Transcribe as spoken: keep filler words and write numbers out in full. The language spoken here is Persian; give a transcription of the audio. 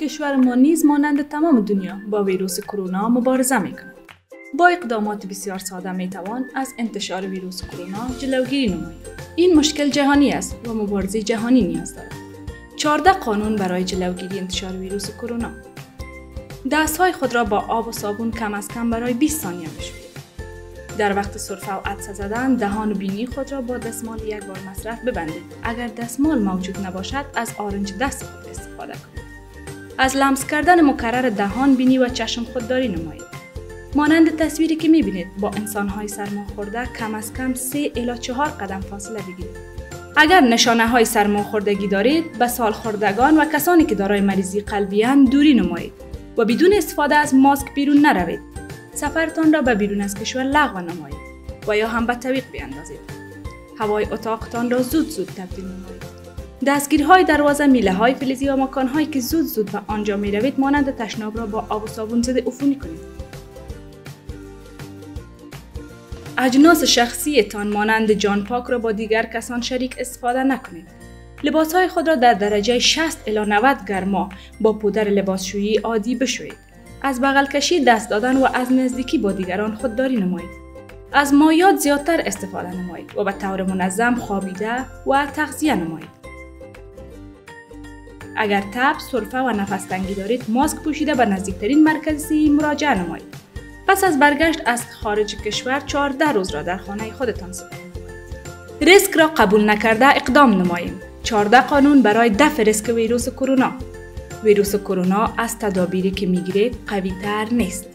کشور ما نیز مانند تمام دنیا با ویروس کرونا مبارزه می‌کند. با اقدامات بسیار ساده می‌توان از انتشار ویروس کرونا جلوگیری نمایید. این مشکل جهانی است و مبارزه جهانی نیاز دارد. چهارده قانون برای جلوگیری انتشار ویروس کرونا. دست‌های خود را با آب و صابون کم از کم برای بیست ثانیه بشویید. در وقت سرفه و عطسه زدن دهان و بینی خود را با دستمال یک بار مصرف ببندید. اگر دستمال موجود نباشد از آرنج دست خود استفاده کنید. از لمس کردن مکرر دهان، بینی و چشم خودداری نمایید. مانند تصویری که می‌بینید با انسان‌های سرماخورده کم از کم سه الی چهار قدم فاصله بگیرید. اگر نشانه‌های سرماخوردگی دارید، به سالخوردگان و کسانی که دارای مریضی قلبی اند دوری نمایید و بدون استفاده از ماسک بیرون نروید. سفرتان را به بیرون از کشور لغو نمایید و یا هم به طویق بیاندازید. هوای اتاقتان را زود زود تبدیل نمایید. دستگیرهای دروازه، میله‌های فلزی و مکان‌هایی که زود زود به آنجا می‌روید مانند تشناب را با آب و صابون ضد عفونی کنید. اجناس شخصیتان مانند جان پاک را با دیگر کسان شریک استفاده نکنید. لباسهای خود را در درجه شصت الی نود گرما با پودر لباسشویی عادی بشویید. از بغل کشی دست دادن و از نزدیکی با دیگران خودداری نمایید. از مایعات زیادتر استفاده نمایید و به طور منظم خوابیده و تغذیه نمایید. اگر تب، سرفه و نفس تنگی دارید، ماسک پوشیده به نزدیکترین مرکز صحی مراجعه نمایید. پس از برگشت از خارج کشور چهارده روز را در خانه خودتان سپری کنید. ریسک را قبول نکرده اقدام نمایید. چهارده قانون برای دفع ریسک ویروس کرونا. ویروس کرونا از تدابیری که میگیرید قوی تر نیست.